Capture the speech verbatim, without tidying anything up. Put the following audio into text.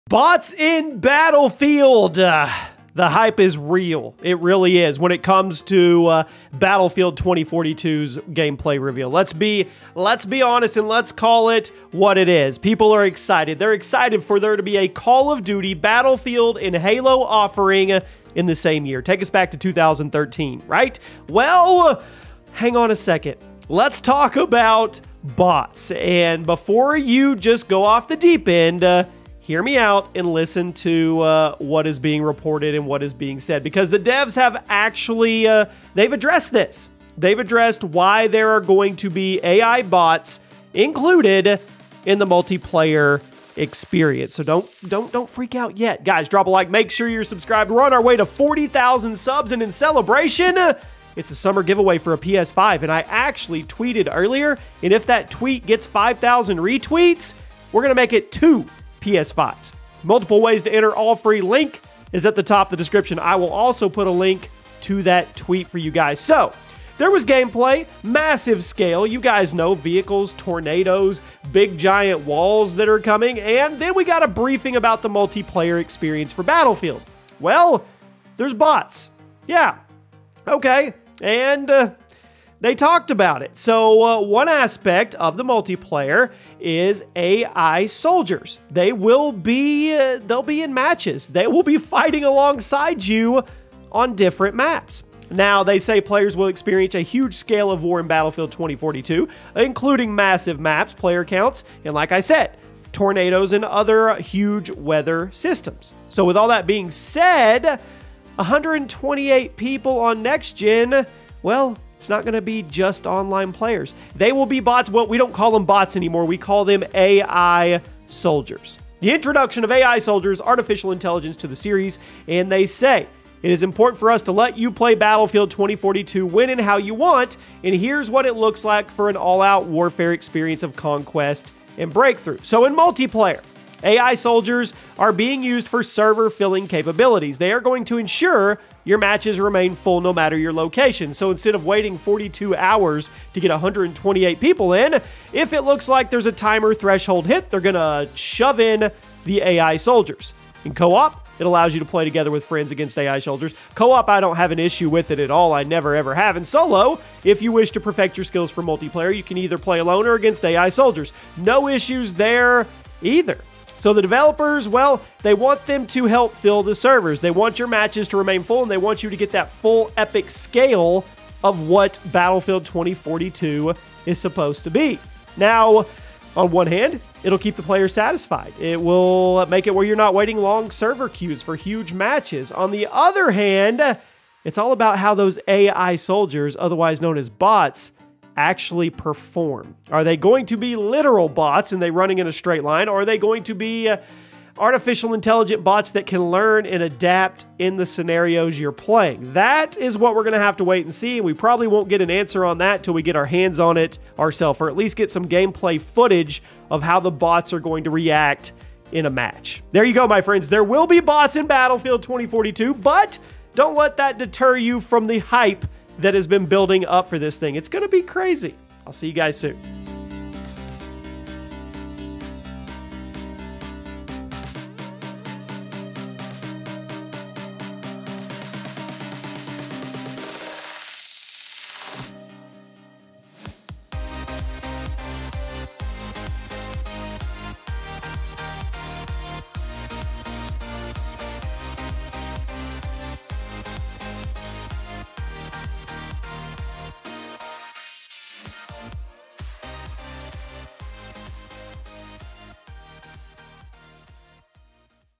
Bots in Battlefield. Uh, the hype is real. It really is when it comes to uh, Battlefield twenty forty-two's gameplay reveal. Let's be let's be honest and let's call it what it is. People are excited. They're excited for there to be a Call of Duty, Battlefield, and Halo offering in the same year. Take us back to two thousand thirteen, right? Well, hang on a second. Let's talk about bots. And before you just go off the deep end, uh, hear me out and listen to uh, what is being reported and what is being said, because the devs have actually, uh, they've addressed this. They've addressed why there are going to be A I bots included in the multiplayer experience. So don't, don't, don't freak out yet. Guys, drop a like, make sure you're subscribed. We're on our way to forty thousand subs, and in celebration, it's a summer giveaway for a P S five. And I actually tweeted earlier, and if that tweet gets five thousand retweets, we're going to make it two P S fives. Multiple ways to enter, all free. Link is at the top of the description. I will also put a link to that tweet for you guys. So there was gameplay, massive scale. You guys know vehicles, tornadoes, big giant walls that are coming. And then we got a briefing about the multiplayer experience for Battlefield. Well, there's bots. Yeah. Okay. And uh, they talked about it. So uh, one aspect of the multiplayer is A I soldiers. They will be, uh, they'll be in matches. They will be fighting alongside you on different maps. Now, they say players will experience a huge scale of war in Battlefield twenty forty-two, including massive maps, player counts, and like I said, tornadoes and other huge weather systems. So with all that being said, one hundred twenty-eight people on next gen, well, it's not going to be just online players. They will be bots. Well, we don't call them bots anymore. We call them A I soldiers. The introduction of A I soldiers, artificial intelligence, to the series, and they say it is important for us to let you play Battlefield twenty forty-two when and how you want, and here's what it looks like for an all-out warfare experience of conquest and breakthrough. So in multiplayer, A I soldiers are being used for server filling capabilities. They are going to ensure your matches remain full no matter your location. So instead of waiting forty-two hours to get one hundred twenty-eight people in, if it looks like there's a timer threshold hit, they're gonna shove in the A I soldiers. In co-op, it allows you to play together with friends against A I soldiers. Co-op, I don't have an issue with it at all. I never ever have. And solo, if you wish to perfect your skills for multiplayer, you can either play alone or against A I soldiers. No issues there either. So the developers, well, they want them to help fill the servers. They want your matches to remain full, and they want you to get that full epic scale of what Battlefield twenty forty-two is supposed to be. Now, on one hand, it'll keep the player satisfied. It will make it where you're not waiting long server queues for huge matches. On the other hand, it's all about how those A I soldiers, otherwise known as bots, actually perform. Are they going to be literal bots and they running in a straight line, or are they going to be uh, artificial intelligent bots that can learn and adapt in the scenarios you're playing? That is what we're going to have to wait and see, and we probably won't get an answer on that till we get our hands on it ourselves, or at least get some gameplay footage of how the bots are going to react in a match. There you go, my friends. There will be bots in Battlefield twenty forty-two, but don't let that deter you from the hype that has been building up for this thing. It's going to be crazy. I'll see you guys soon.